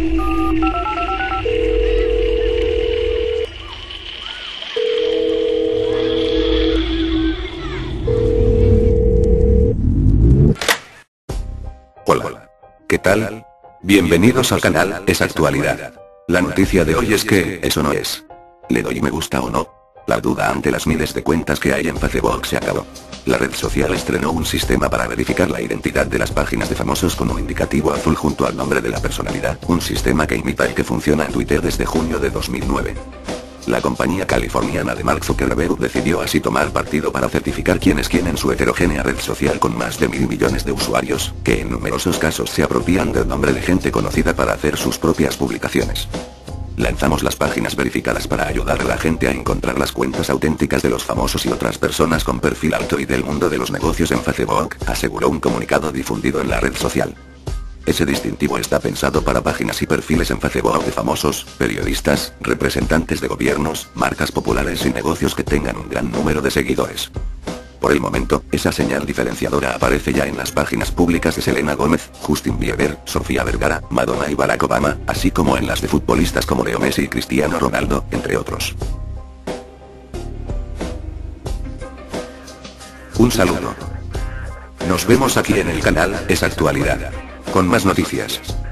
Hola. ¿Qué tal? Bienvenidos al canal Es Actualidad. La noticia de hoy es que eso no es. ¿Le doy me gusta o no? La duda ante las miles de cuentas que hay en Facebook se acabó. La red social estrenó un sistema para verificar la identidad de las páginas de famosos con un indicativo azul junto al nombre de la personalidad, un sistema que imita el que funciona en Twitter desde junio de 2009. La compañía californiana de Mark Zuckerberg decidió así tomar partido para certificar quién es quién en su heterogénea red social con más de 1.000 millones de usuarios, que en numerosos casos se apropian del nombre de gente conocida para hacer sus propias publicaciones. Lanzamos las páginas verificadas para ayudar a la gente a encontrar las cuentas auténticas de los famosos y otras personas con perfil alto y del mundo de los negocios en Facebook, aseguró un comunicado difundido en la red social. Ese distintivo está pensado para páginas y perfiles en Facebook de famosos, periodistas, representantes de gobiernos, marcas populares y negocios que tengan un gran número de seguidores. Por el momento, esa señal diferenciadora aparece ya en las páginas públicas de Selena Gómez, Justin Bieber, Sofía Vergara, Madonna y Barack Obama, así como en las de futbolistas como Leo Messi y Cristiano Ronaldo, entre otros. Un saludo. Nos vemos aquí en el canal Es Actualidad. Con más noticias.